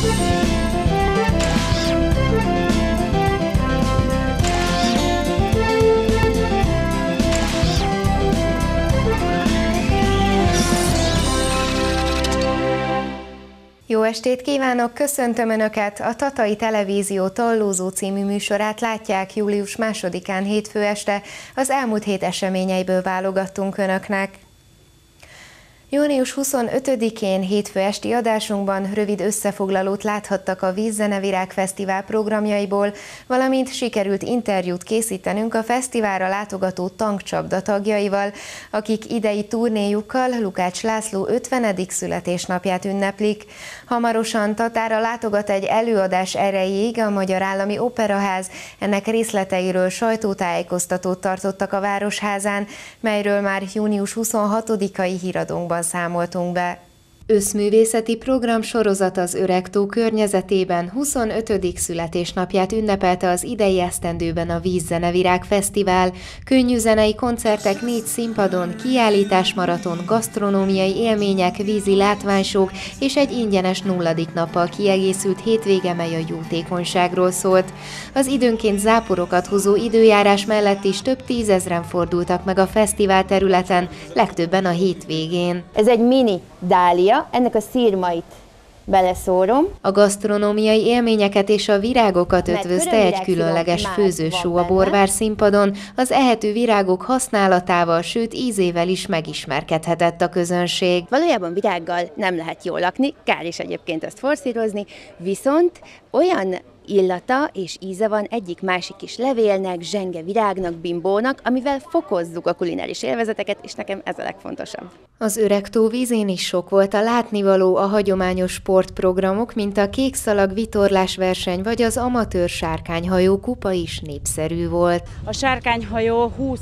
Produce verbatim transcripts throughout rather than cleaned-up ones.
Jó estét kívánok, köszöntöm Önöket! A Tatai Televízió Tallózó című műsorát látják július másodikán hétfő este, az elmúlt hét eseményeiből válogattunk Önöknek. június huszonötödikén hétfő esti adásunkban rövid összefoglalót láthattak a Vízzenevirág Fesztivál programjaiból, valamint sikerült interjút készítenünk a fesztiválra látogató tankcsapda tagjaival, akik idei turnéjukkal Lukács László ötvenedik születésnapját ünneplik. Hamarosan Tatára látogat egy előadás erejéig a Magyar Állami Operaház, ennek részleteiről sajtótájékoztatót tartottak a Városházán, melyről már június huszonhatodikai híradónkban számoltunk be. Összművészeti programsorozat az Öregtó környezetében huszonötödik születésnapját ünnepelte az idei esztendőben a Vízzenevirág Fesztivál. Könnyű zenei koncertek négy színpadon, kiállításmaraton, gasztronómiai élmények, vízi látványsók és egy ingyenes nulladik nappal kiegészült hétvége, mely a jótékonyságról szólt. Az időnként záporokat hozó időjárás mellett is több tízezren fordultak meg a fesztivál területen, legtöbben a hétvégén. Ez egy mini dália, ennek a szirmait beleszórom. A gasztronómiai élményeket és a virágokat ötvözte egy különleges főzősó a Borvár színpadon, az ehető virágok használatával, sőt ízével is megismerkedhetett a közönség. Valójában virággal nem lehet jól lakni, kár is egyébként ezt forszírozni, viszont olyan illata és íze van egyik másik is levélnek, zsenge virágnak, bimbónak, amivel fokozzuk a kulináris élvezeteket, és nekem ez a legfontosabb. Az Öregtó vízén is sok volt a látnivaló, a hagyományos sportprogramok, mint a kékszalag vitorlásverseny vagy az amatőr sárkányhajó kupa is népszerű volt. A sárkányhajó húsz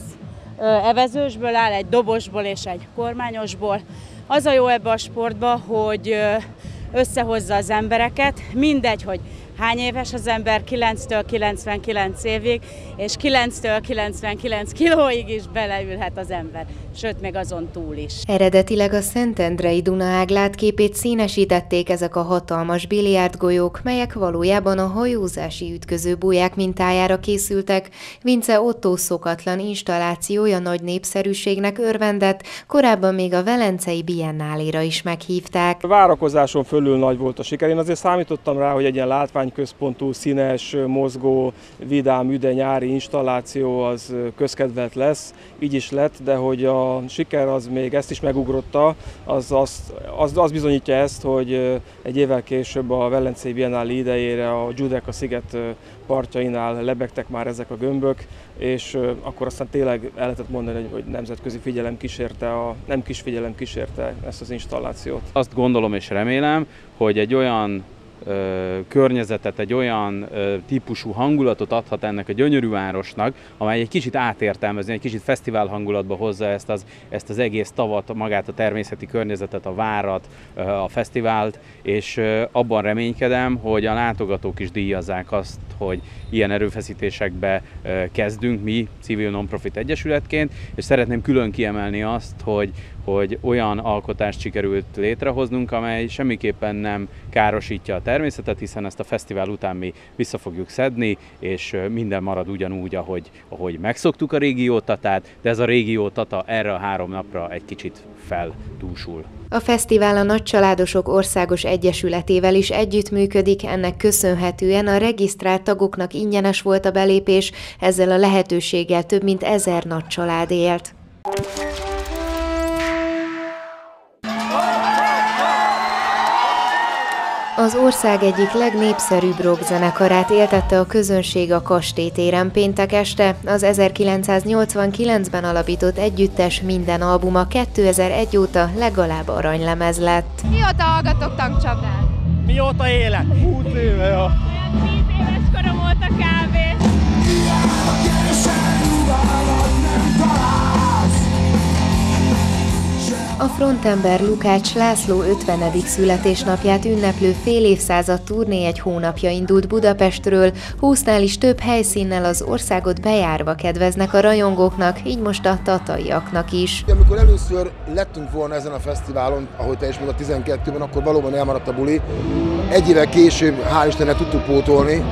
evezősből áll, egy dobosból és egy kormányosból. Az a jó ebbe a sportba, hogy összehozza az embereket, mindegy, hogy hány éves az ember, kilenctől kilencvenkilenc évig, és kilenctől kilencvenkilenc kilóig is beleülhet az ember, sőt, még azon túl is. Eredetileg a Szentendrei Dunaág látképét színesítették ezek a hatalmas biliárdgolyók, melyek valójában a hajózási ütközőbóják mintájára készültek. Vince Ottó szokatlan installációja nagy népszerűségnek örvendett, korábban még a Velencei Biennáléra is meghívták. A várakozáson fölül nagy volt a siker. Én azért számítottam rá, hogy egy ilyen látványközpontú, színes, mozgó, vidám, üde nyári installáció az közkedvelt lesz, így is lett, de hogy a siker az még ezt is megugrotta, az, az, az, az bizonyítja ezt, hogy egy évvel később a Velencei Biennálé idejére a Giudecca sziget partjainál lebegtek már ezek a gömbök, és akkor aztán tényleg el lehetett mondani, hogy nemzetközi figyelem kísérte, a, nem kis figyelem kísérte ezt az installációt. Azt gondolom és remélem, hogy egy olyan Ö, környezetet, egy olyan ö, típusú hangulatot adhat ennek a gyönyörű városnak, amely egy kicsit átértelmezni, egy kicsit fesztivál hangulatba hozza ezt az, ezt az egész tavat, magát a természeti környezetet, a várat, ö, a fesztivált, és ö, abban reménykedem, hogy a látogatók is díjazzák azt, hogy ilyen erőfeszítésekbe ö, kezdünk mi civil non-profit egyesületként, és szeretném külön kiemelni azt, hogy hogy olyan alkotást sikerült létrehoznunk, amely semmiképpen nem károsítja a természetet, hiszen ezt a fesztivál után mi vissza fogjuk szedni, és minden marad ugyanúgy, ahogy, ahogy megszoktuk a régió Tatát, de ez a régió Tata erre a három napra egy kicsit feldúsul. A fesztivál a Nagycsaládosok Országos Egyesületével is együttműködik, ennek köszönhetően a regisztrált tagoknak ingyenes volt a belépés, ezzel a lehetőséggel több mint ezer nagy család élt. Az ország egyik legnépszerűbb rockzenekarát éltette a közönség a Kastély téren péntek este. Az ezerkilencszáznyolcvankilencben alapított együttes minden albuma kétezer-egy óta legalább aranylemez lett. Mióta hallgatok tankcsapdát? Mióta élek? húsz éve, ja. Olyan tíz éves korom óta kb. A frontember Lukács László ötvenedik születésnapját ünneplő fél évszázad turné egy hónapja indult Budapestről, húsznál is több helyszínnel az országot bejárva kedveznek a rajongóknak, így most a tataiaknak is. Amikor először lettünk volna ezen a fesztiválon, ahogy te is mondtad, tizenkettőben, akkor valóban elmaradt a buli. Egy évvel később, hál' Istennek tudtuk pótolni,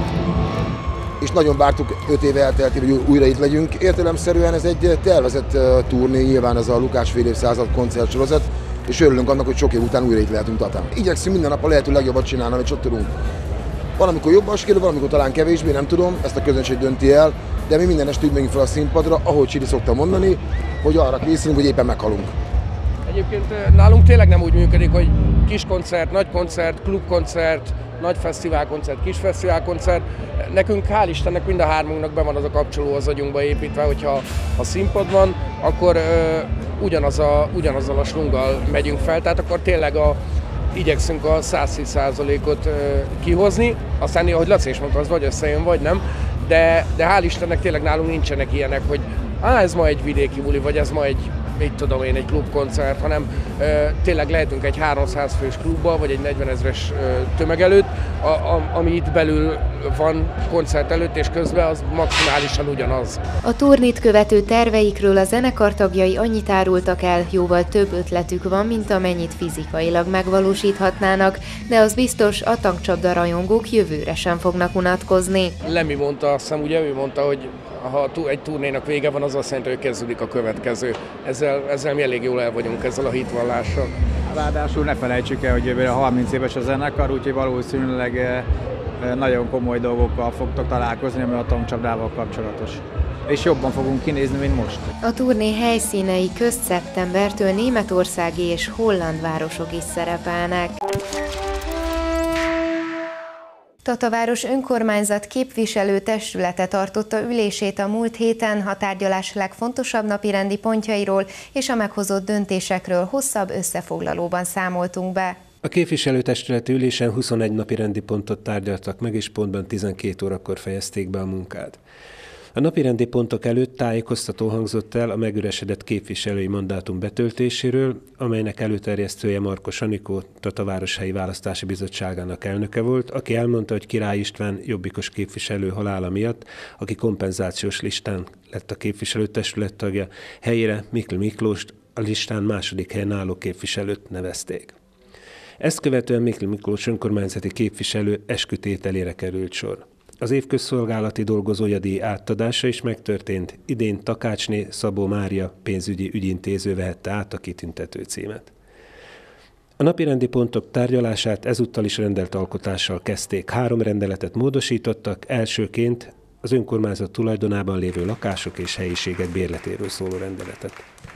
és nagyon vártuk, öt éve eltelt, hogy újra itt legyünk. Értelemszerűen ez egy tervezett turné, nyilván ez a Lukács fél évszázad koncertsorozat, és örülünk annak, hogy sok év után újra itt lehetünk Tatán. Igyekszünk minden nap a lehető legjobbat csinálni, amit csak tudunk. Valamikor jobban sikerül, valamikor talán kevésbé, nem tudom, ezt a közönség dönti el, de mi minden este úgy megyünk fel a színpadra, ahogy Csiri szokta mondani, hogy arra készülünk, hogy éppen meghalunk. Egyébként nálunk tényleg nem úgy működik, hogy kis koncert, nagy koncert, klubkoncert, nagy fesztiválkoncert, kis fesztiválkoncert. Nekünk hál' Istennek mind a hármunknak be van az a kapcsoló az agyunkba építve, hogyha a színpad van, akkor ö, ugyanaz a, ugyanazzal a slunggal megyünk fel, tehát akkor tényleg a, igyekszünk a száz tíz százalékot kihozni. Aztán, ahogy Laci is mondta, az vagy összejön, vagy nem, de, de hál' Istennek tényleg nálunk nincsenek ilyenek, hogy á, ez ma egy vidéki buli, vagy ez ma egy, mit tudom én, egy klubkoncert, hanem ö, tényleg lehetünk egy háromszáz fős klubba, vagy egy negyvenezres tömeg előtt, a, a, ami itt belül van koncert előtt és közben, az maximálisan ugyanaz. A turnét követő terveikről a zenekar tagjai annyit árultak el, jóval több ötletük van, mint amennyit fizikailag megvalósíthatnának, de az biztos, a tankcsapda rajongók jövőre sem fognak unatkozni. Lemi mondta, azt hiszem, ugye ő mondta, hogy ha egy turnénak vége van, az azt jelenti, hogy kezdődik a következő. Ezzel, ezzel mi elég jól el vagyunk, ezzel a hitvallással. Ráadásul ne felejtsük el, hogy jövőre harminc éves a zenekar, úgyhogy valószínűleg nagyon komoly dolgokkal fogtok találkozni, ami a tankcsapdával kapcsolatos. És jobban fogunk kinézni, mint most. A turné helyszínei közt szeptembertől németországi és holland városok is szerepelnek. Tataváros önkormányzat képviselő testülete tartotta ülését a múlt héten, a tárgyalás legfontosabb napirendi pontjairól és a meghozott döntésekről hosszabb összefoglalóban számoltunk be. A képviselőtestületi ülésen huszonegy napirendi pontot tárgyaltak meg, és pontban tizenkét órakor fejezték be a munkát. A napirendi pontok előtt tájékoztató hangzott el a megüresedett képviselői mandátum betöltéséről, amelynek előterjesztője Markos Anikó, Tataváros-helyi választási bizottságának elnöke volt, aki elmondta, hogy Király István jobbikos képviselő halála miatt, aki kompenzációs listán lett a képviselőtestület tagja, helyére Mikl Miklóst, a listán második helyen álló képviselőt nevezték. Ezt követően Mikl Miklós önkormányzati képviselő eskütételére került sor. Az év közszolgálati dolgozója díj átadása is megtörtént, idén Takácsné Szabó Mária pénzügyi ügyintéző vehette át a kitüntető címet. A napirendi pontok tárgyalását ezúttal is rendelt alkotással kezdték. Három rendeletet módosítottak, elsőként az önkormányzat tulajdonában lévő lakások és helyiségek bérletéről szóló rendeletet.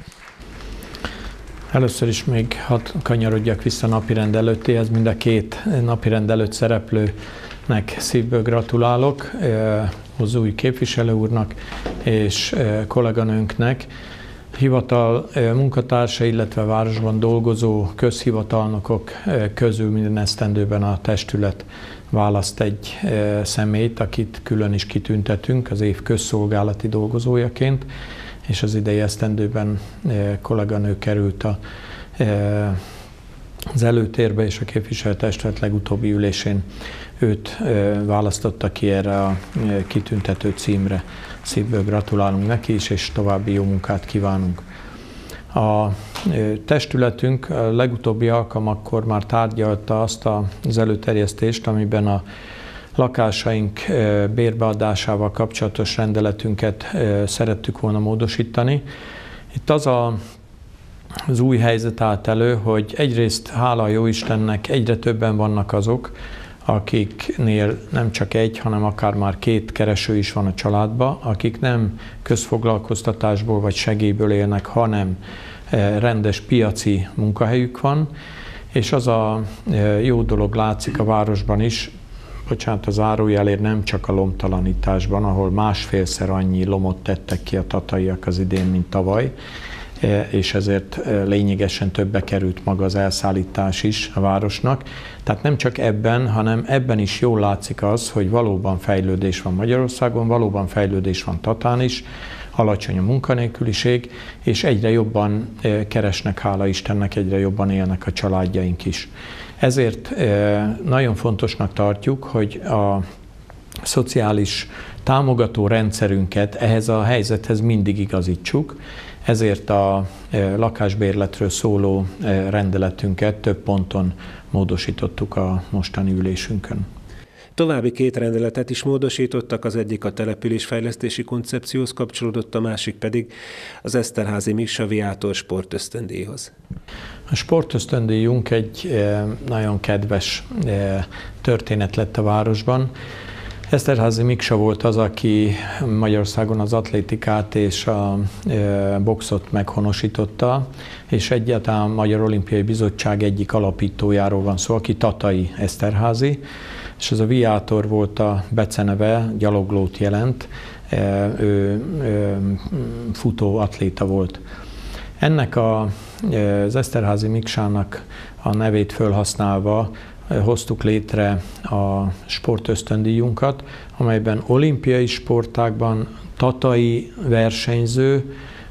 Először is még hadd kanyarodjak vissza napirend előttéhez, mind a két napirend előtt szereplőnek szívből gratulálok, az új képviselő úrnak és kolléganőnknek. Hivatal munkatársa, illetve városban dolgozó közhivatalnokok közül minden esztendőben a testület választ egy személyt, akit külön is kitüntetünk az év közszolgálati dolgozójaként, és az idei esztendőben kolléganő került a, az előtérbe, és a képviselőtestület legutóbbi ülésén őt választotta ki erre a kitüntető címre. Szívből gratulálunk neki is, és további jó munkát kívánunk. A testületünk a legutóbbi alkalmakkor már tárgyalta azt az előterjesztést, amiben a lakásaink bérbeadásával kapcsolatos rendeletünket szerettük volna módosítani. Itt az a, az új helyzet állt elő, hogy egyrészt hála a Jóistennek egyre többen vannak azok, akiknél nem csak egy, hanem akár már két kereső is van a családban, akik nem közfoglalkoztatásból vagy segélyből élnek, hanem rendes piaci munkahelyük van, és az a jó dolog látszik a városban is, bocsánat, az zárójelért nem csak a lomtalanításban, ahol másfélszer annyi lomot tettek ki a tataiak az idén, mint tavaly, és ezért lényegesen többe került maga az elszállítás is a városnak. Tehát nem csak ebben, hanem ebben is jól látszik az, hogy valóban fejlődés van Magyarországon, valóban fejlődés van Tatán is. alacsony a munkanélküliség, és egyre jobban keresnek, hála Istennek, egyre jobban élnek a családjaink is. Ezért nagyon fontosnak tartjuk, hogy a szociális támogató rendszerünket ehhez a helyzethez mindig igazítsuk, ezért a lakásbérletről szóló rendeletünket több ponton módosítottuk a mostani ülésünkön. További két rendeletet is módosítottak, az egyik a településfejlesztési koncepcióhoz kapcsolódott, a másik pedig az Eszterházy Miksa Viátor sportösztöndíjhoz. A sportösztöndíjunk egy nagyon kedves történet lett a városban. Eszterházy Miksa volt az, aki Magyarországon az atlétikát és a boxot meghonosította, és egyáltalán a Magyar Olimpiai Bizottság egyik alapítójáról van szó, aki Tatai Eszterházy, és ez a Viátor volt a beceneve, gyaloglót jelent, ő, ő futó atléta volt. Ennek a, az Eszterházy Miksának a nevét felhasználva hoztuk létre a sportösztöndíjunkat, amelyben olimpiai sportágban tatai versenyző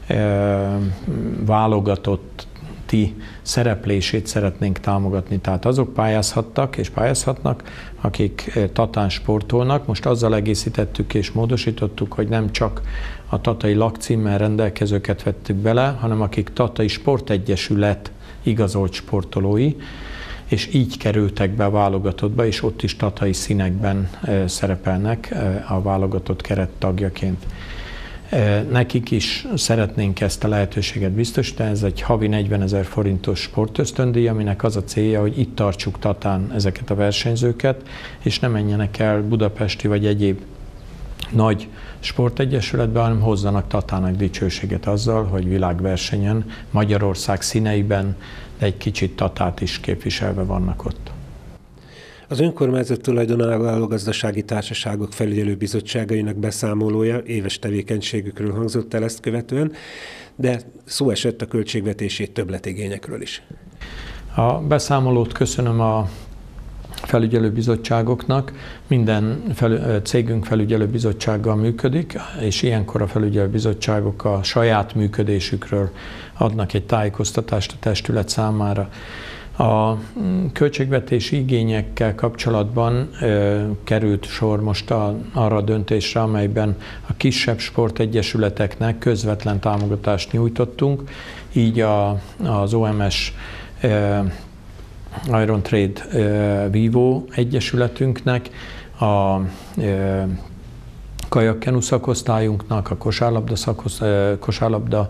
válogatotti szereplését szeretnénk támogatni. Tehát azok pályázhattak és pályázhatnak, akik tatán sportolnak. Most azzal egészítettük és módosítottuk, hogy nem csak a tatai lakcímmel rendelkezőket vettük bele, hanem akik tatai sportegyesület igazolt sportolói, és így kerültek be a válogatottba, és ott is tatai színekben szerepelnek a válogatott keret tagjaként. Nekik is szeretnénk ezt a lehetőséget biztosítani, ez egy havi negyvenezer forintos sportösztöndíj, aminek az a célja, hogy itt tartsuk Tatán ezeket a versenyzőket, és ne menjenek el budapesti vagy egyéb nagy sportegyesületbe, hanem hozzanak Tatának dicsőséget azzal, hogy világversenyen, Magyarország színeiben, de egy kicsit Tatát is képviselve vannak ott. Az önkormányzat tulajdonában álló gazdasági társaságok felügyelőbizottságainak beszámolója éves tevékenységükről hangzott el ezt követően, de szó esett a költségvetési többletigényekről is. A beszámolót köszönöm a felügyelőbizottságoknak. Minden fel, cégünk felügyelőbizottsággal működik, és ilyenkor a felügyelőbizottságok a saját működésükről adnak egy tájékoztatást a testület számára. A költségvetési igényekkel kapcsolatban ö, került sor most a, arra a döntésre, amelyben a kisebb sportegyesületeknek közvetlen támogatást nyújtottunk, így a, az o em es ö, Iron Trade ö, Vivo egyesületünknek, a ö, kajakkenu szakosztályunknak, a kosárlabda, szakosz, ö, kosárlabda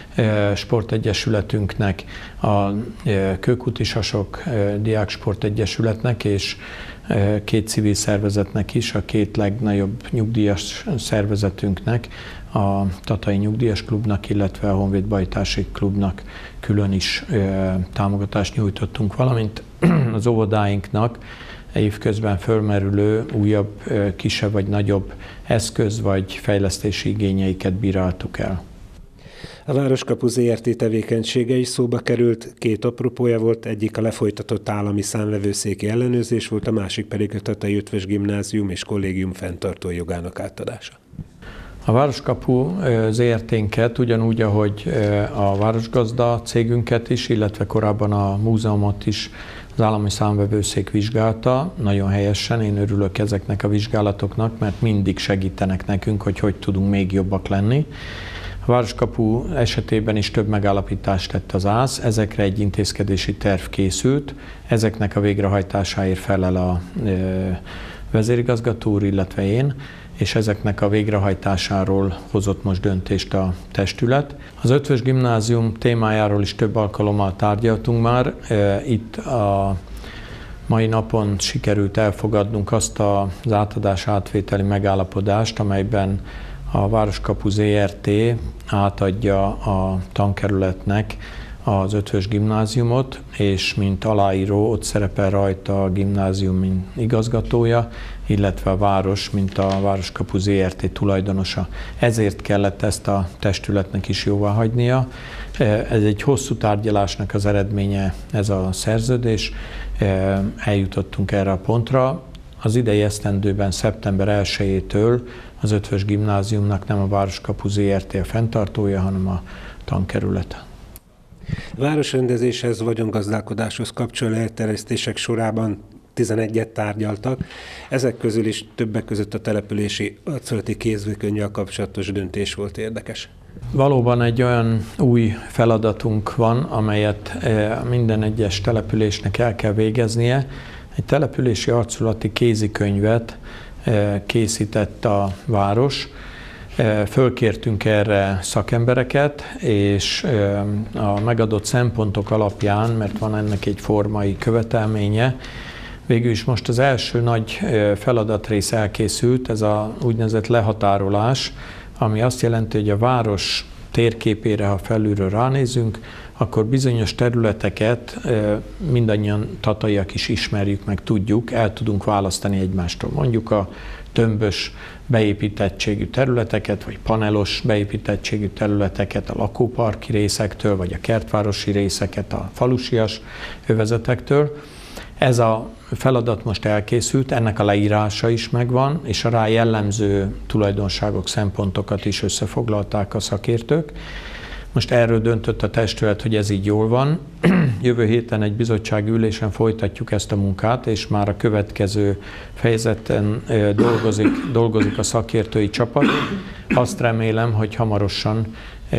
sportegyesületünknek, a Kőkutisasok Diák Sportegyesületnek és két civil szervezetnek is, a két legnagyobb nyugdíjas szervezetünknek, a Tatai Nyugdíjas Klubnak, illetve a Honvéd Bajtársi Klubnak külön is támogatást nyújtottunk, valamint az óvodáinknak évközben fölmerülő újabb, kisebb vagy nagyobb eszköz vagy fejlesztési igényeiket bíráltuk el. A Városkapu zé er té tevékenysége is szóba került, két apropója volt, egyik a lefolytatott állami számvevőszéki ellenőrzés volt, a másik pedig a Tatai Ötvös Gimnázium és Kollégium fenntartói jogának átadása. A Városkapu zé er té-nket ugyanúgy, ahogy a Városgazda cégünket is, illetve korábban a múzeumot is az állami számvevőszék vizsgálta, nagyon helyesen, én örülök ezeknek a vizsgálatoknak, mert mindig segítenek nekünk, hogy hogy tudunk még jobbak lenni. A Városkapu esetében is több megállapítást tett az ÁSZ, ezekre egy intézkedési terv készült, ezeknek a végrehajtásáért felel a vezérigazgató úr, illetve én, és ezeknek a végrehajtásáról hozott most döntést a testület. Az Ötvös Gimnázium témájáról is több alkalommal tárgyaltunk már. Itt a mai napon sikerült elfogadnunk azt az átadás átvételi megállapodást, amelyben a Városkapu zé er té átadja a tankerületnek az Ötvös Gimnáziumot, és mint aláíró ott szerepel rajta a gimnázium mint igazgatója, illetve a város, mint a Városkapu zé er té tulajdonosa. Ezért kellett ezt a testületnek is jóváhagynia. Ez egy hosszú tárgyalásnak az eredménye, ez a szerződés. Eljutottunk erre a pontra. az idei esztendőben szeptember elsejétől az Ötvös Gimnáziumnak nem a Városkapu Zé Er Té a fenntartója, hanem a tankerület. Városrendezéshez, vagyongazdálkodáshoz kapcsolódó elterjesztések sorában tizenegyet tárgyaltak, ezek közül is többek között a települési arculati kézműkönyvvel kapcsolatos döntés volt érdekes. Valóban egy olyan új feladatunk van, amelyet minden egyes településnek el kell végeznie. Egy települési arculati kézikönyvet készített a város. Fölkértünk erre szakembereket, és a megadott szempontok alapján, mert van ennek egy formai követelménye, végül is most az első nagy feladatrész elkészült, ez a úgynevezett lehatárolás, ami azt jelenti, hogy a város térképére, ha felülről ránézünk, akkor bizonyos területeket mindannyian tataiak is ismerjük, meg tudjuk, el tudunk választani egymástól. Mondjuk a tömbös beépítettségű területeket, vagy panelos beépítettségű területeket a lakóparki részektől, vagy a kertvárosi részeket a falusias övezetektől. Ez a feladat most elkészült, ennek a leírása is megvan, és a rá jellemző tulajdonságok, szempontokat is összefoglalták a szakértők. Most erről döntött a testület, hogy ez így jól van. Jövő héten egy bizottsági ülésen folytatjuk ezt a munkát, és már a következő fejezeten dolgozik, dolgozik a szakértői csapat. Azt remélem, hogy hamarosan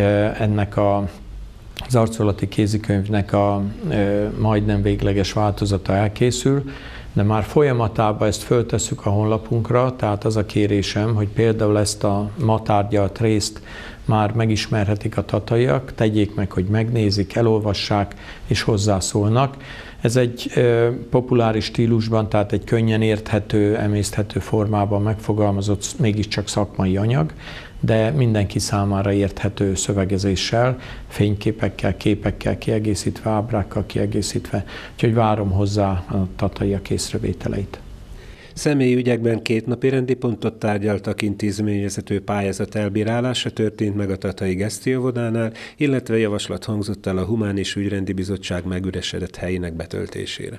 ennek a az arculati kézikönyvnek a e, majdnem végleges változata elkészül, de már folyamatában ezt föltesszük a honlapunkra, tehát az a kérésem, hogy például ezt a ma tárgyalt részt már megismerhetik a tataiak, tegyék meg, hogy megnézik, elolvassák és hozzászólnak. Ez egy e, populáris stílusban, tehát egy könnyen érthető, emészthető formában megfogalmazott, mégiscsak szakmai anyag, de mindenki számára érthető szövegezéssel, fényképekkel, képekkel kiegészítve, ábrákkal kiegészítve, úgyhogy várom hozzá a tataiak észrevételeit. Személyi ügyekben két napi rendi pontot tárgyaltak, intézményvezető pályázat elbírálása történt meg a Tatai Gesztióvodánál, illetve javaslat hangzott el a Humán és Ügyrendi Bizottság megüresedett helyének betöltésére.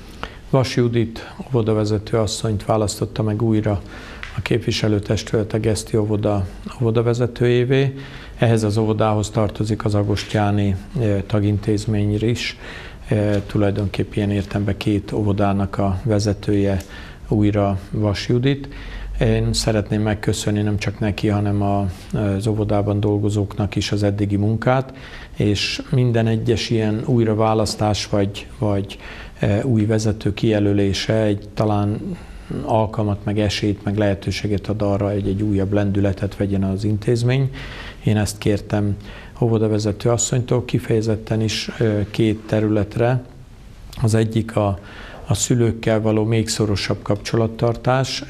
Vas Judit óvodavezető asszonyt választotta meg újra a képviselőtestület a Gesztióvoda óvodavezetőjévé. Ehhez az óvodához tartozik az agostyáni tagintézmény is. Tulajdonképpen ilyen értelemben két óvodának a vezetője újra Vas Judit. Én szeretném megköszönni nem csak neki, hanem az óvodában dolgozóknak is az eddigi munkát, és minden egyes ilyen újraválasztás vagy, vagy új vezető kijelölése egy talán alkalmat, meg esélyt, meg lehetőséget ad arra, hogy egy újabb lendületet vegyen az intézmény. Én ezt kértem óvodavezető asszonytól, kifejezetten is két területre. Az egyik a, a szülőkkel való még szorosabb kapcsolattartás.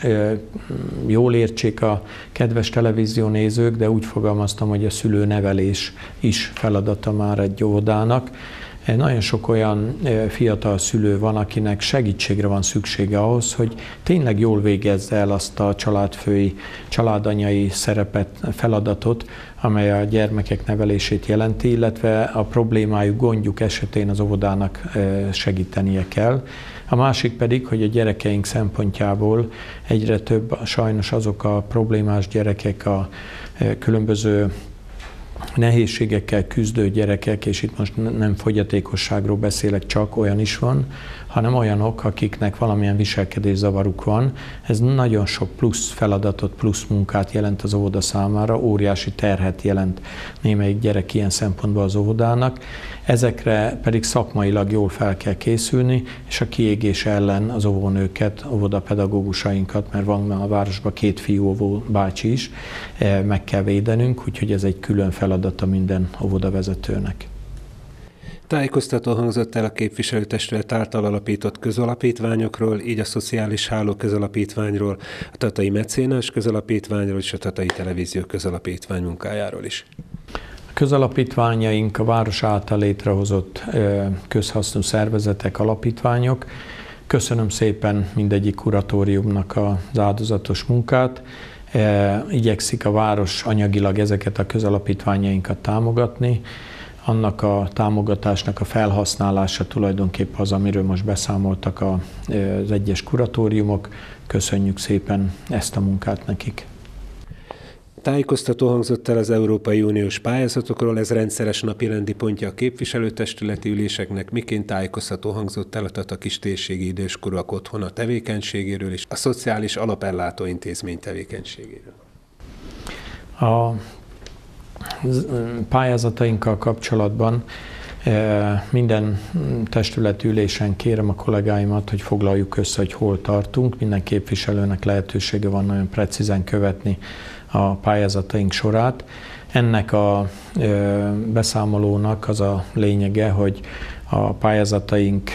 Jól értsék a kedves televíziónézők, de úgy fogalmaztam, hogy a szülőnevelés is feladata már egy óvodának. Nagyon sok olyan fiatal szülő van, akinek segítségre van szüksége ahhoz, hogy tényleg jól végezze el azt a családfői, családanyai szerepet, feladatot, amely a gyermekek nevelését jelenti, illetve a problémájuk, gondjuk esetén az óvodának segítenie kell. A másik pedig, hogy a gyerekeink szempontjából egyre több sajnos azok a problémás gyerekek, a különböző nehézségekkel küzdő gyerekek, és itt most nem fogyatékosságról beszélek, csak olyan is van, hanem olyanok, akiknek valamilyen viselkedészavaruk van. Ez nagyon sok plusz feladatot, plusz munkát jelent az óvoda számára, óriási terhet jelent némelyik gyerek ilyen szempontból az óvodának. Ezekre pedig szakmailag jól fel kell készülni, és a kiégés ellen az óvónőket, óvodapedagógusainkat, mert van a városban két fiú óvó bácsi is, meg kell védenünk, úgyhogy ez egy külön feladata minden óvodavezetőnek. Tájékoztató hangzott el a képviselőtestület által alapított közalapítványokról, így a Szociális Háló közalapítványról, a Tatai Mecénás közalapítványról és a Tatai Televízió közalapítvány munkájáról is. A közalapítványaink a város által létrehozott közhasznú szervezetek, alapítványok. Köszönöm szépen mindegyik kuratóriumnak az áldozatos munkát. Igyekszik a város anyagilag ezeket a közalapítványainkat támogatni. annak a támogatásnak a felhasználása tulajdonképpen az, amiről most beszámoltak az egyes kuratóriumok. Köszönjük szépen ezt a munkát nekik. Tájékoztató hangzott el az Európai Uniós pályázatokról, ez rendszeres napirendi pontja a képviselőtestületi üléseknek, miként tájékoztató hangzott el a Tata Kistérségi Időskorúak Otthona tevékenységéről és a Szociális Alapellátó Intézmény tevékenységéről. A pályázatainkkal kapcsolatban minden testületi ülésen kérem a kollégáimat, hogy foglaljuk össze, hogy hol tartunk. Minden képviselőnek lehetősége van nagyon precízen követni a pályázataink sorát. Ennek a beszámolónak az a lényege, hogy a pályázataink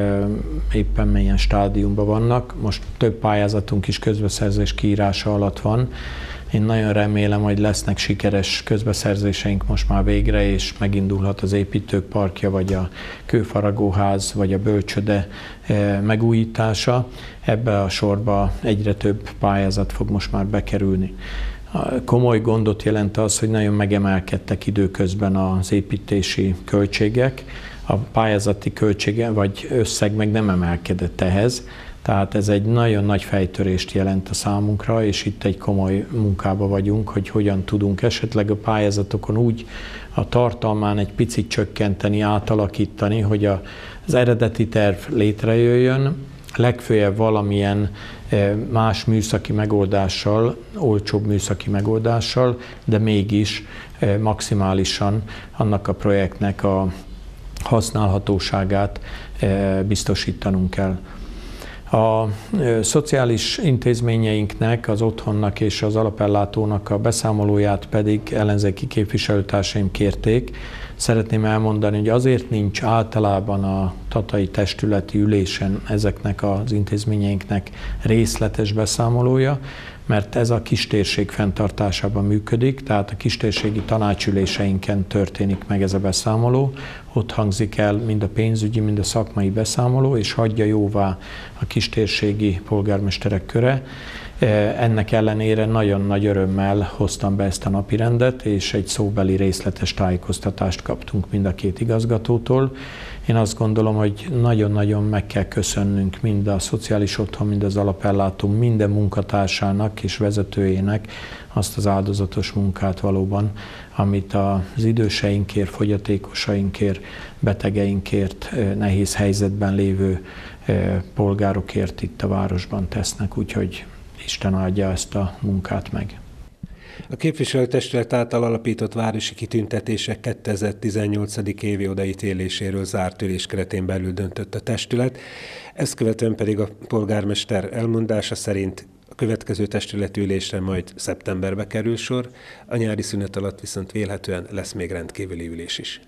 éppen milyen stádiumban vannak. Most több pályázatunk is közbeszerzés kiírása alatt van. Én nagyon remélem, hogy lesznek sikeres közbeszerzéseink most már végre, és megindulhat az építők parkja, vagy a kőfaragóház, vagy a bölcsöde megújítása. Ebbe a sorba egyre több pályázat fog most már bekerülni. Komoly gondot jelent az, hogy nagyon megemelkedtek időközben az építési költségek, a pályázati költsége vagy összeg meg nem emelkedett ehhez. Tehát ez egy nagyon nagy fejtörést jelent a számunkra, és itt egy komoly munkába vagyunk, hogy hogyan tudunk esetleg a pályázatokon úgy a tartalmán egy picit csökkenteni, átalakítani, hogy az eredeti terv létrejöjjön, legfőjebb valamilyen más műszaki megoldással, olcsóbb műszaki megoldással, de mégis maximálisan annak a projektnek a használhatóságát biztosítanunk kell. A szociális intézményeinknek, az otthonnak és az alapellátónak a beszámolóját pedig ellenzéki képviselőtársaim kérték. Szeretném elmondani, hogy azért nincs általában a tatai testületi ülésen ezeknek az intézményeinknek részletes beszámolója, mert ez a kistérség fenntartásában működik, tehát a kistérségi tanácsüléseinken történik meg ez a beszámoló. Ott hangzik el mind a pénzügyi, mind a szakmai beszámoló, és hagyja jóvá a kistérségi polgármesterek köre. Ennek ellenére nagyon nagy örömmel hoztam be ezt a napirendet, és egy szóbeli részletes tájékoztatást kaptunk mind a két igazgatótól. Én azt gondolom, hogy nagyon-nagyon meg kell köszönnünk mind a szociális otthon, mind az alapellátó, minden munkatársának és vezetőjének azt az áldozatos munkát valóban, amit az időseinkért, fogyatékosainkért, betegeinkért, nehéz helyzetben lévő polgárokért itt a városban tesznek, úgyhogy Isten áldja ezt a munkát meg. A képviselőtestület által alapított városi kitüntetések kétezer-tizennyolc. évi odaítéléséről zárt ülés keretén belül döntött a testület. Ezt követően pedig a polgármester elmondása szerint a következő testületi ülésre majd szeptemberbe kerül sor, a nyári szünet alatt viszont vélhetően lesz még rendkívüli ülés is.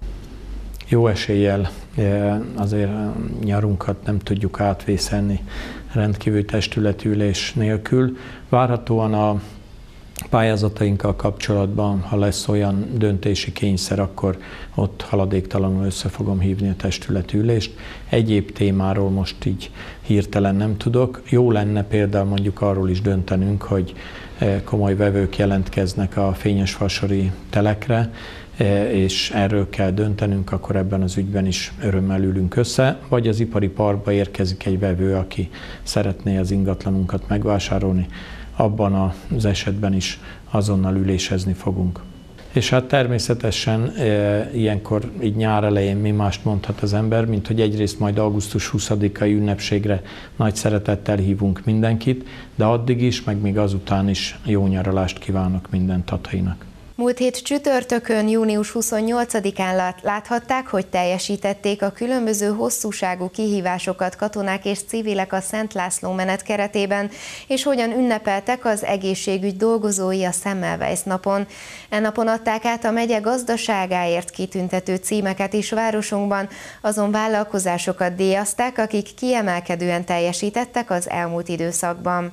Jó eséllyel azért nyarunkat nem tudjuk átvészelni rendkívül testületi ülés nélkül. Várhatóan a pályázatainkkal kapcsolatban, ha lesz olyan döntési kényszer, akkor ott haladéktalanul össze fogom hívni a testületi ülést. Egyéb témáról most így hirtelen nem tudok. Jó lenne például mondjuk arról is döntenünk, hogy komoly vevők jelentkeznek a Fényesfasori telekre, és erről kell döntenünk, akkor ebben az ügyben is örömmel ülünk össze, vagy az ipari parkba érkezik egy vevő, aki szeretné az ingatlanunkat megvásárolni, abban az esetben is azonnal ülésezni fogunk. És hát természetesen e, ilyenkor így nyár elején mi mást mondhat az ember, mint hogy egyrészt majd augusztus huszadikai ünnepségre nagy szeretettel hívunk mindenkit, de addig is, meg még azután is jó nyaralást kívánok minden tatainak. Múlt hét csütörtökön, június huszonnyolcadikán láthatták, hogy teljesítették a különböző hosszúságú kihívásokat katonák és civilek a Szent László menet keretében, és hogyan ünnepeltek az egészségügy dolgozói a Semmelweis napon. E napon adták át a megye gazdaságáért kitüntető címeket is városunkban, azon vállalkozásokat díjazták, akik kiemelkedően teljesítettek az elmúlt időszakban.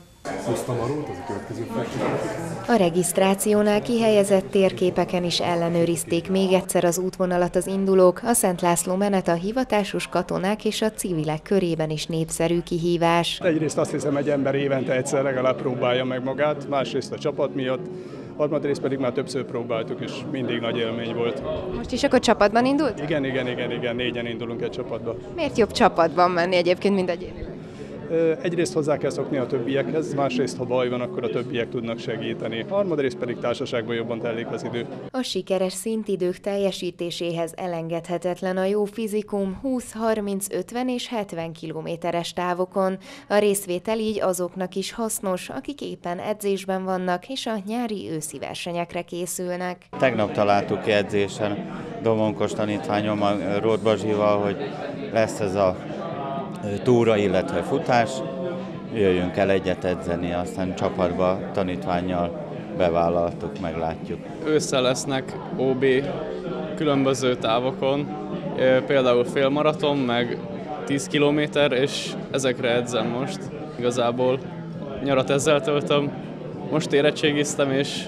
A regisztrációnál kihelyezett térképeken is ellenőrizték még egyszer az útvonalat az indulók. A Szent László menet a hivatásos katonák és a civilek körében is népszerű kihívás. Egyrészt azt hiszem, egy ember évente egyszer legalább próbálja meg magát, másrészt a csapat miatt, harmadrészt pedig már többször próbáltuk, és mindig nagy élmény volt. Most is akkor csapatban indult? Igen, igen, igen, igen, négyen indulunk egy csapatba. Miért jobb csapatban menni egyébként, mint egyénileg? Egyrészt hozzá kell szokni a többiekhez, másrészt, ha baj van, akkor a többiek tudnak segíteni. Harmadrészt pedig társaságban jobban telik az idő. A sikeres szintidők teljesítéséhez elengedhetetlen a jó fizikum húsz, harminc, ötven és hetven kilométeres távokon. A részvétel így azoknak is hasznos, akik éppen edzésben vannak és a nyári-őszi versenyekre készülnek. Tegnap találtuk ki edzésen Domonkos tanítványommal, Róth Bazsival, hogy lesz ez a túra, illetve futás, jöjjünk el egyet edzeni, aztán csapatba tanítvánnyal bevállaltuk, meglátjuk. Ősszel lesznek ó bé különböző távokon, például félmaraton, meg tíz kilométer, és ezekre edzem most. Igazából nyarat ezzel töltöm, most érettségiztem, és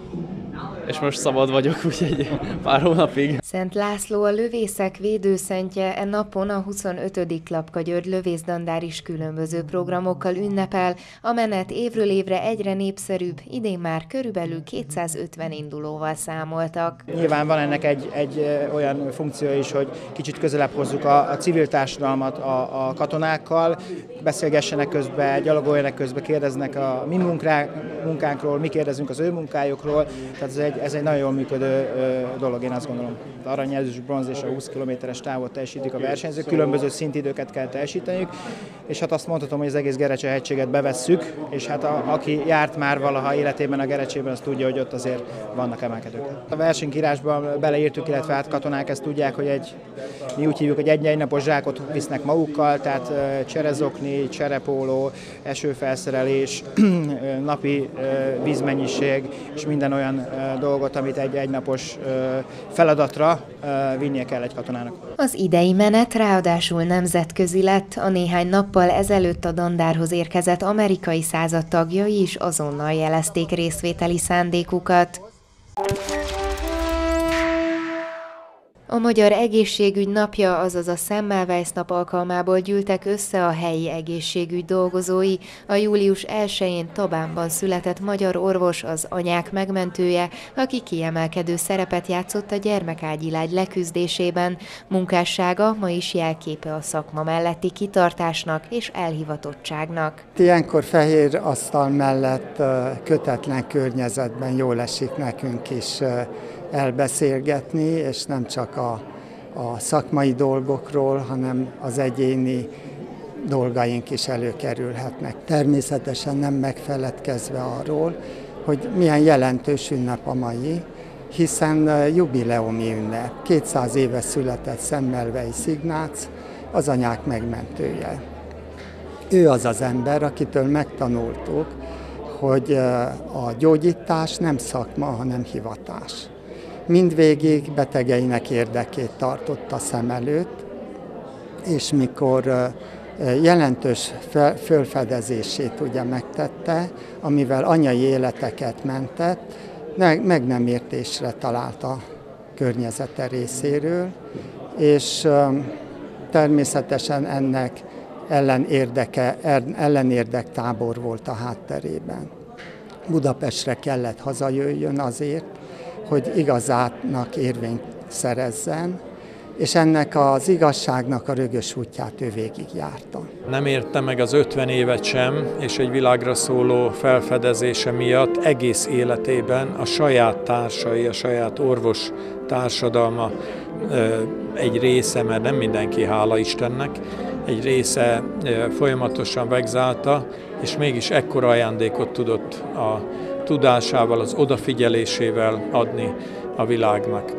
és most szabad vagyok, úgyhogy pár hónapig. Szent László a lövészek védőszentje, e napon a huszonötödik Klapka György lövészdandár is különböző programokkal ünnepel. A menet évről évre egyre népszerűbb, idén már körülbelül kétszázötven indulóval számoltak. Nyilván van ennek egy, egy olyan funkció is, hogy kicsit közelebb hozzuk a, a civil társadalmat a, a katonákkal, beszélgessenek közben, gyalogoljanak közben, kérdeznek a mi munkrá, munkánkról, mi kérdezünk az ő munkájukról, tehát ez egy Ez egy nagyon jól működő dolog, én azt gondolom. Az arany, ezüst, bronz és a húsz kilométeres távot teljesítik a versenyzők, különböző szintidőket kell teljesíteniük, és hát azt mondhatom, hogy az egész Gerecse-hegységet bevesszük, és hát a, aki járt már valaha életében a Gerecsében, az tudja, hogy ott azért vannak emelkedők. A versenykírásban beleírtuk, illetve hát katonák ezt tudják, hogy egy, mi úgy hívjuk, hogy egy-egy napos zsákot visznek magukkal, tehát cserezokni, cserepóló, esőfelszerelés, napi vízmennyiség, és minden olyan dolgot, amit egy egynapos feladatra vinnie kell egy katonának. Az idei menet ráadásul nemzetközi lett, a néhány nappal ezelőtt a dandárhoz érkezett amerikai század tagjai is azonnal jelezték részvételi szándékukat. A Magyar Egészségügy napja, azaz a Semmelweis nap alkalmából gyűltek össze a helyi egészségügy dolgozói. A július elsején Tabánban született magyar orvos, az anyák megmentője, aki kiemelkedő szerepet játszott a gyermekágyilágy leküzdésében. Munkássága ma is jelképe a szakma melletti kitartásnak és elhivatottságnak. Ilyenkor fehér asztal mellett kötetlen környezetben jól esik nekünk is elbeszélgetni, és nem csak a, a szakmai dolgokról, hanem az egyéni dolgaink is előkerülhetnek. Természetesen nem megfeledkezve arról, hogy milyen jelentős ünnep a mai, hiszen jubileumi ünnep. kétszáz éve született Semmelweis Ignác, az anyák megmentője. Ő az az ember, akitől megtanultuk, hogy a gyógyítás nem szakma, hanem hivatás. Mindvégig betegeinek érdekét tartotta szem előtt, és mikor jelentős fölfedezését ugye megtette, amivel anyai életeket mentett, meg nem értésre találta környezete részéről, és természetesen ennek ellenérdeke, ellenérdek tábor volt a hátterében. Budapestre kellett hazajöjjön azért, hogy igazának érvényt szerezzen, és ennek az igazságnak a rögös útját ő végigjárta. Nem érte meg az ötven évet sem, és egy világra szóló felfedezése miatt egész életében a saját társai, a saját orvos társadalma egy része, mert nem mindenki, hála Istennek, egy része folyamatosan vegzálta, és mégis ekkora ajándékot tudott a tudásával, az odafigyelésével adni a világnak.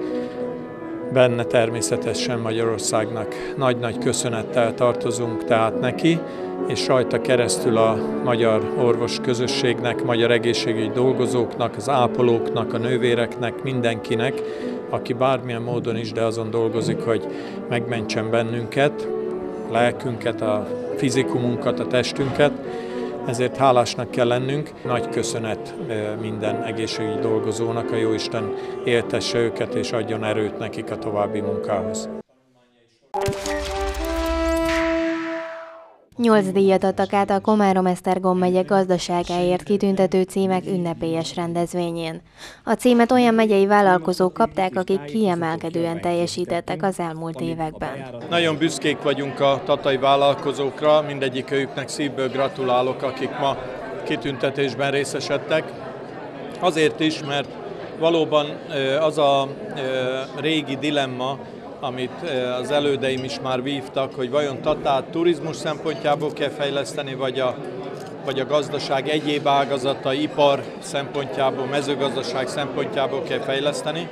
Benne természetesen Magyarországnak nagy-nagy köszönettel tartozunk tehát neki, és rajta keresztül a magyar orvos közösségnek, magyar egészségügyi dolgozóknak, az ápolóknak, a nővéreknek, mindenkinek, aki bármilyen módon is, de azon dolgozik, hogy megmentsen bennünket, a lelkünket, a fizikumunkat, a testünket. Ezért hálásnak kell lennünk. Nagy köszönet minden egészségügyi dolgozónak, a Jóisten éltesse őket és adjon erőt nekik a további munkához. Nyolc díjat adtak át a Komárom-Esztergom megye gazdaságáért kitüntető címek ünnepélyes rendezvényén. A címet olyan megyei vállalkozók kapták, akik kiemelkedően teljesítettek az elmúlt években. Nagyon büszkék vagyunk a tatai vállalkozókra, mindegyikőjüknek szívből gratulálok, akik ma kitüntetésben részesedtek. Azért is, mert valóban az a régi dilemma, amit az elődeim is már vívtak, hogy vajon Tatát turizmus szempontjából kell fejleszteni, vagy a, vagy a gazdaság egyéb ágazata, ipar szempontjából, mezőgazdaság szempontjából kell fejleszteni.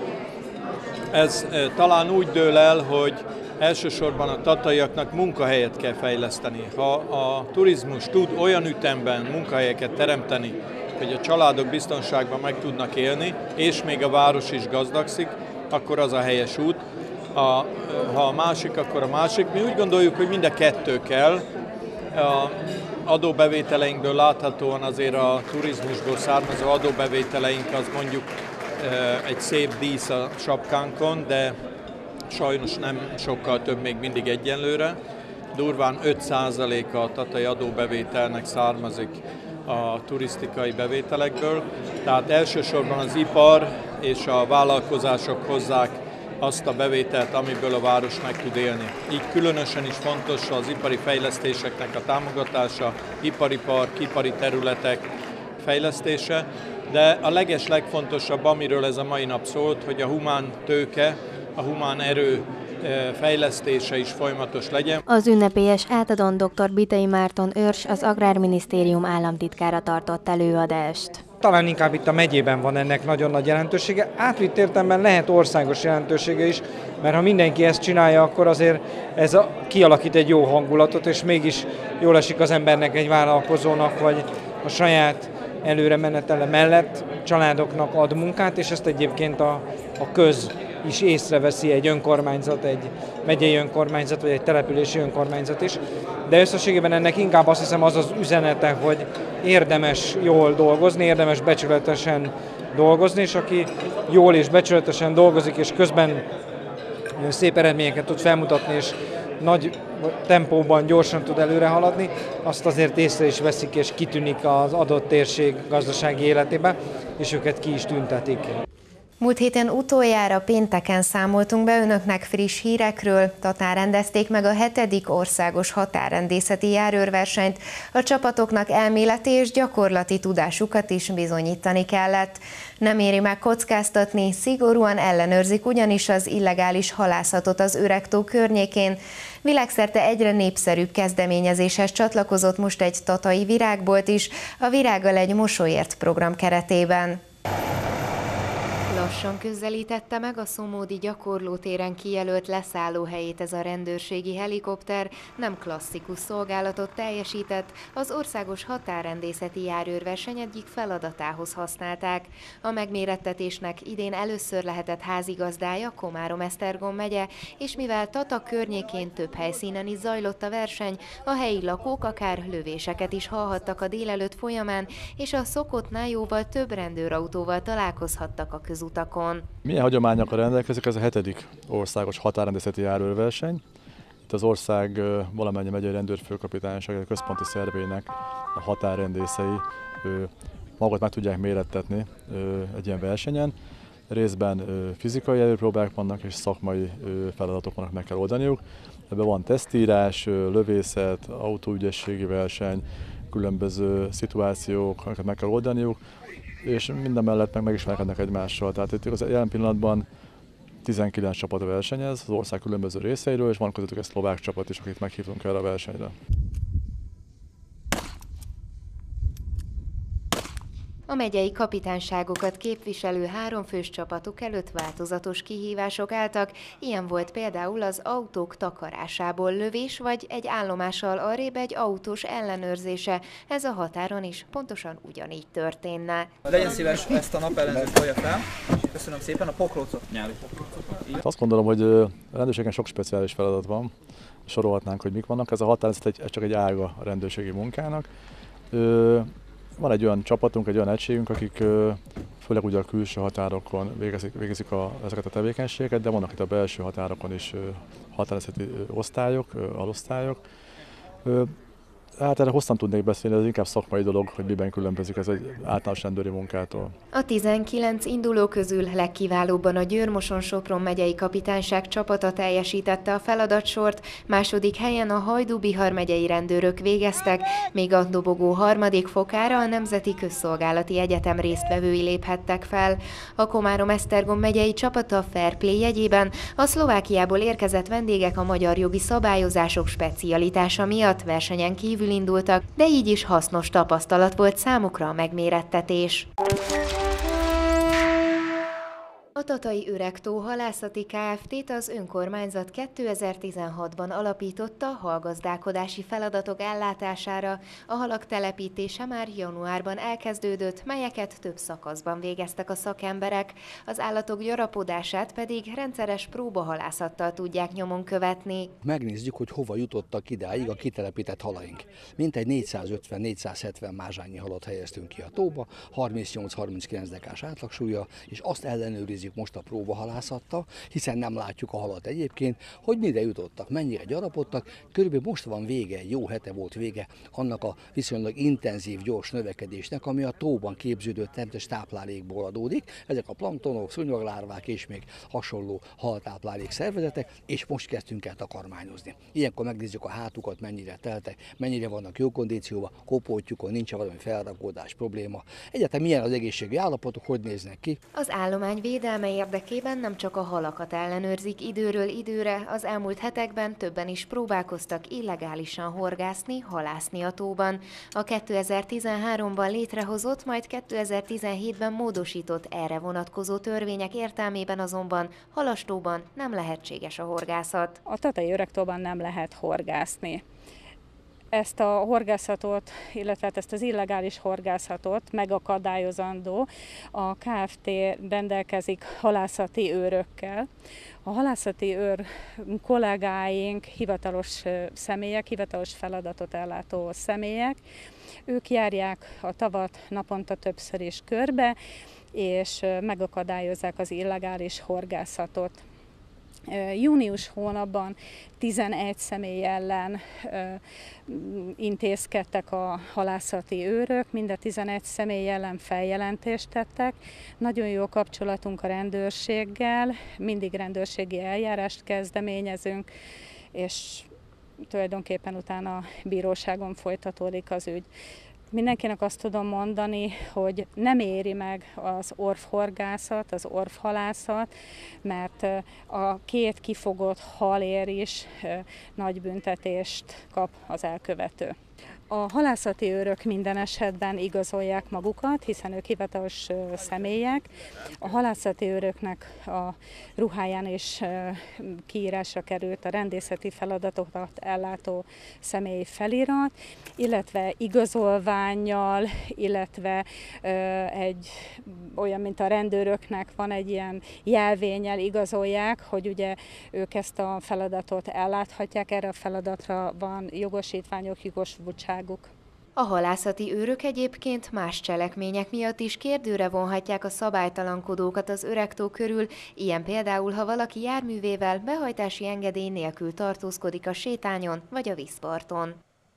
Ez talán úgy dől el, hogy elsősorban a tataiaknak munkahelyet kell fejleszteni. Ha a turizmus tud olyan ütemben munkahelyeket teremteni, hogy a családok biztonságban meg tudnak élni, és még a város is gazdagszik, akkor az a helyes út. A, ha a másik, akkor a másik. Mi úgy gondoljuk, hogy mind a kettő kell. A adóbevételeinkből láthatóan azért a turizmusból származó adóbevételeink az mondjuk egy szép dísz a sapkánkon, de sajnos nem sokkal több még mindig egyenlőre. Durván öt százaléka a tatai adóbevételnek származik a turisztikai bevételekből. Tehát elsősorban az ipar és a vállalkozások hozzák azt a bevételt, amiből a város meg tud élni. Így különösen is fontos az ipari fejlesztéseknek a támogatása, ipari park, ipari területek fejlesztése, de a leges legfontosabb, amiről ez a mai nap szólt, hogy a humán tőke, a humán erő fejlesztése is folyamatos legyen. Az ünnepélyes átadón dr. Bitei Márton őrs, az Agrárminisztérium államtitkára tartott előadást. Talán inkább itt a megyében van ennek nagyon nagy jelentősége. Átvitt értelemben lehet országos jelentősége is, mert ha mindenki ezt csinálja, akkor azért ez a, kialakít egy jó hangulatot, és mégis jól esik az embernek, egy vállalkozónak, vagy a saját előre menetele mellett családoknak ad munkát, és ezt egyébként a, a köz is észreveszi, egy önkormányzat, egy megyei önkormányzat, vagy egy települési önkormányzat is. De összességében ennek inkább azt hiszem az az üzenete, hogy érdemes jól dolgozni, érdemes becsületesen dolgozni, és aki jól és becsületesen dolgozik, és közben szép eredményeket tud felmutatni, és nagy tempóban gyorsan tud előre haladni, azt azért észre is veszik, és kitűnik az adott térség gazdasági életébe, és őket ki is tüntetik. Múlt héten utoljára pénteken számoltunk be önöknek friss hírekről. Tatán rendezték meg a hetedik országos határrendészeti járőrversenyt. A csapatoknak elméleti és gyakorlati tudásukat is bizonyítani kellett. Nem éri meg kockáztatni, szigorúan ellenőrzik ugyanis az illegális halászatot az Öregtó környékén. Világszerte egyre népszerűbb kezdeményezéshez csatlakozott most egy tatai virágbolt is, a Virággal egy mosolyért program keretében. Lassan közelítette meg a Szomódi gyakorlótéren kijelölt leszállóhelyét ez a rendőrségi helikopter, nem klasszikus szolgálatot teljesített, az országos határrendészeti járőrverseny egyik feladatához használták. A megmérettetésnek idén először lehetett házigazdája Komárom-Esztergom megye, és mivel Tata környékén több helyszínen is zajlott a verseny, a helyi lakók akár lövéseket is hallhattak a délelőtt folyamán, és a szokottnál jóval több rendőrautóval találkozhattak a közutakon. Milyen hagyományokkal rendelkezik? Ez a hetedik országos határrendészeti járőrverseny. Itt az ország valamennyi megyei rendőrfőkapitányság központi szervének a határrendészei magukat meg tudják mérettetni egy ilyen versenyen. Részben fizikai előpróbák vannak és szakmai feladatok vannak, meg kell oldaniuk. Ebben van tesztírás, lövészet, autóügyességi verseny, különböző szituációk, amiket meg kell oldaniuk, és minden mellett meg megismerkednek egymással. Tehát itt az jelen pillanatban tizenkilenc csapat versenyez az ország különböző részeiről, és van közöttük egy szlovák csapat is, akit meghívtunk erre a versenyre. A megyei kapitányságokat képviselő háromfős csapatok előtt változatos kihívások álltak, ilyen volt például az autók takarásából lövés, vagy egy állomással arrébb egy autós ellenőrzése. Ez a határon is pontosan ugyanígy történne. Legyen szíves, ezt a napellenzőt tolja fel. Köszönöm szépen, a pokrócot, nyári pokrócot. Azt gondolom, hogy a rendőrségen sok speciális feladat van, sorolhatnánk, hogy mik vannak. Ez a határrendészet egy, csak egy ága a rendőrségi munkának. Van egy olyan csapatunk, egy olyan egységünk, akik főleg ugye a külső határokon végezik, végezik a, ezeket a tevékenységeket, de vannak itt a belső határokon is határrendészeti osztályok, alosztályok. Hát erre hosszan tudnék beszélni, ez inkább szakmai dolog, hogy miben különbözik ez egy általános rendőri munkától. A tizenkilenc induló közül legkiválóbban a Győr-Moson-Sopron megyei kapitányság csapata teljesítette a feladatsort, második helyen a Hajdú-Bihar megyei rendőrök végeztek, míg a dobogó harmadik fokára a Nemzeti Közszolgálati Egyetem résztvevői léphettek fel. A Komárom-Esztergom megyei csapata fair play jegyében a Szlovákiából érkezett vendégek a magyar jogi szabályozások specialitása miatt versenyen kívül indultak, de így is hasznos tapasztalat volt számukra a megmérettetés. A Tatai Öregtó Halászati Kft-t az önkormányzat kétezer-tizenhatban alapította halgazdálkodási feladatok ellátására. A halak telepítése már januárban elkezdődött, melyeket több szakaszban végeztek a szakemberek. Az állatok gyarapodását pedig rendszeres próbahalászattal tudják nyomon követni. Megnézzük, hogy hova jutottak idáig a kitelepített halaink. Mintegy négyszázötven-négyszázhetven mázsányi halat helyeztünk ki a tóba, harmincnyolc-harminckilenc dekás átlagsúlya, és azt ellenőrizzük most a próbahalászattal, hiszen nem látjuk a halat egyébként, hogy mire jutottak, mennyire gyarapodtak. Körülbelül most van vége, jó hete volt vége annak a viszonylag intenzív, gyors növekedésnek, ami a tóban képződő természetes táplálékból adódik. Ezek a planktonok, szúnyoglárvák és még hasonló haltáplálék szervezetek, és most kezdtünk el takarmányozni. Ilyenkor megnézzük a hátukat, mennyire teltek, mennyire vannak jó kondícióban, kopótjukon nincs valami felrakódás probléma. Egyáltalán milyen az egészségi állapotok, hogy néznek ki. Az állomány védelme érdekében nem csak a halakat ellenőrzik időről időre, az elmúlt hetekben többen is próbálkoztak illegálisan horgászni, halászni a tóban. A kétezer-tizenháromban létrehozott, majd kétezer-tizenhétben módosított erre vonatkozó törvények értelmében azonban halastóban nem lehetséges a horgászat. A Tatai Öregtóban nem lehet horgászni. Ezt a horgászatot, illetve ezt az illegális horgászatot megakadályozandó a Kft. Rendelkezik halászati őrökkel. A halászati őr kollégáink hivatalos személyek, hivatalos feladatot ellátó személyek. Ők járják a tavat naponta többször is körbe, és megakadályozzák az illegális horgászatot. Június hónapban tizenegy személy ellen intézkedtek a halászati őrök, mind a tizenegy személy ellen feljelentést tettek. Nagyon jó kapcsolatunk a rendőrséggel, mindig rendőrségi eljárást kezdeményezünk, és tulajdonképpen utána a bíróságon folytatódik az ügy. Mindenkinek azt tudom mondani, hogy nem éri meg az orvhorgászat, az orvhalászat, mert a két kifogott halér is nagy büntetést kap az elkövető. A halászati őrök minden esetben igazolják magukat, hiszen ők hivatalos személyek. A halászati őröknek a ruháján is kiírásra került a rendészeti feladatokat ellátó személyi felirat, illetve igazolvánnyal, illetve egy olyan, mint a rendőröknek van egy ilyen jelvénnyel igazolják, hogy ugye ők ezt a feladatot elláthatják, erre a feladatra van jogosítványok, jogosultságuk. A halászati őrök egyébként más cselekmények miatt is kérdőre vonhatják a szabálytalankodókat az Öregtó körül, ilyen például, ha valaki járművével behajtási engedély nélkül tartózkodik a sétányon vagy a vízparton.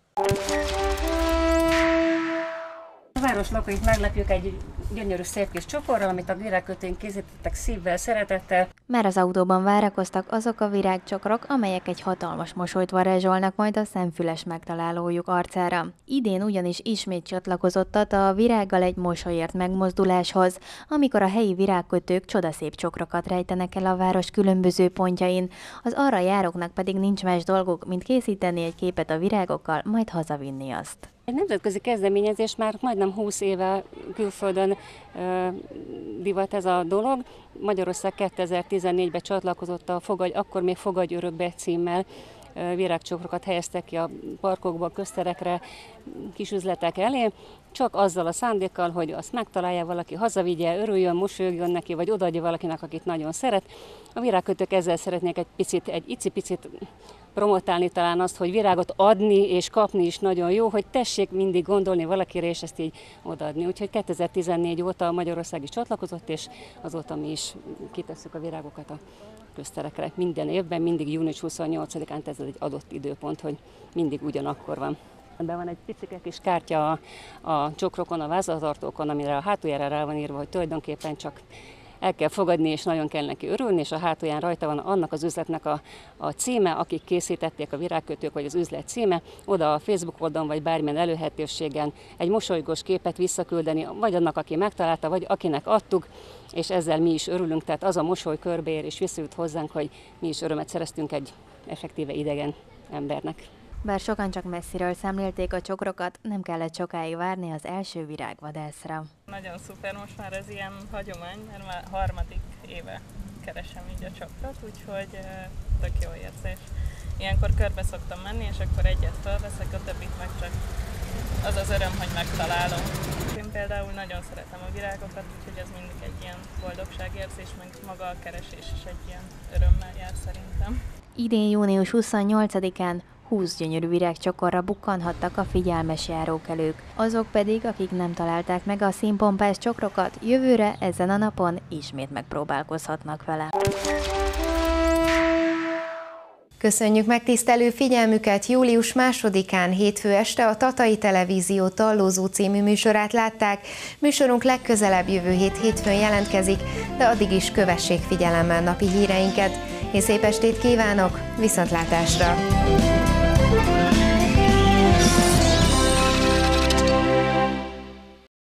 A város lakóit meglepjük egy gyönyörű szép kis csokorral, amit a virágkötőink készítettek szívvel, szeretettel. Már az autóban várakoztak azok a virágcsokrok, amelyek egy hatalmas mosolyt varázsolnak majd a szemfüles megtalálójuk arcára. Idén ugyanis ismét csatlakozott a virággal egy mosolyért megmozduláshoz, amikor a helyi virágkötők csodaszép csokrokat rejtenek el a város különböző pontjain, az arra járóknak pedig nincs más dolguk, mint készíteni egy képet a virágokkal, majd hazavinni azt. Egy nemzetközi kezdeményezés, már majdnem húsz éve külföldön ö, divat ez a dolog. Magyarország kétezer-tizennégyben csatlakozott a Fogadj, akkor még Fogadj örökbe címmel. Virágcsokrokat helyeztek ki a parkokba, közterekre, kis üzletek elé, csak azzal a szándékkal, hogy azt megtalálja valaki, hazavigye, örüljön, mosolyogjon neki, vagy odaadja valakinek, akit nagyon szeret. A virágkötők ezzel szeretnék egy picit, egy icipicit promotálni talán azt, hogy virágot adni és kapni is nagyon jó, hogy tessék mindig gondolni valakire, és ezt így odaadni. Úgyhogy kétezer-tizennégy óta Magyarország is csatlakozott, és azóta mi is kitesszük a virágokat a közterekre. Minden évben, mindig június huszonnyolcadikán, ez egy adott időpont, hogy mindig ugyanakkor van. Ebben van egy picike kis kártya a, a csokrokon, a vázlatartókon, amire a hátuljára rá van írva, hogy tulajdonképpen csak el kell fogadni, és nagyon kell neki örülni, és a hátulján rajta van annak az üzletnek a, a címe, akik készítették, a virágkötők, vagy az üzlet címe, oda a Facebook oldalon, vagy bármilyen elérhetőségen egy mosolygós képet visszaküldeni, vagy annak, aki megtalálta, vagy akinek adtuk, és ezzel mi is örülünk, tehát az a mosoly körbeér, és visszajut hozzánk, hogy mi is örömet szereztünk egy effektíve idegen embernek. Bár sokan csak messziről szemlélték a csokrokat, nem kellett sokáig várni az első virágvadászra. Nagyon szuper, most már ez ilyen hagyomány, mert már harmadik éve keresem így a csokrot, úgyhogy tök jó érzés. Ilyenkor körbe szoktam menni, és akkor egyet felveszek, a többit meg csak az az öröm, hogy megtalálom. Én például nagyon szeretem a virágokat, úgyhogy ez mindig egy ilyen boldogságérzés, meg maga a keresés is egy ilyen örömmel jár szerintem. Idén június huszonnyolcadikán húsz gyönyörű virágcsokorra bukkanhattak a figyelmes járókelők. Azok pedig, akik nem találták meg a színpompás csokrokat, jövőre ezen a napon ismét megpróbálkozhatnak vele. Köszönjük megtisztelő figyelmüket! július másodikán hétfő este a Tatai Televízió Tallózó című műsorát látták. Műsorunk legközelebb jövő hét hétfőn jelentkezik, de addig is kövessék figyelemmel napi híreinket. Én szép estét kívánok, viszontlátásra!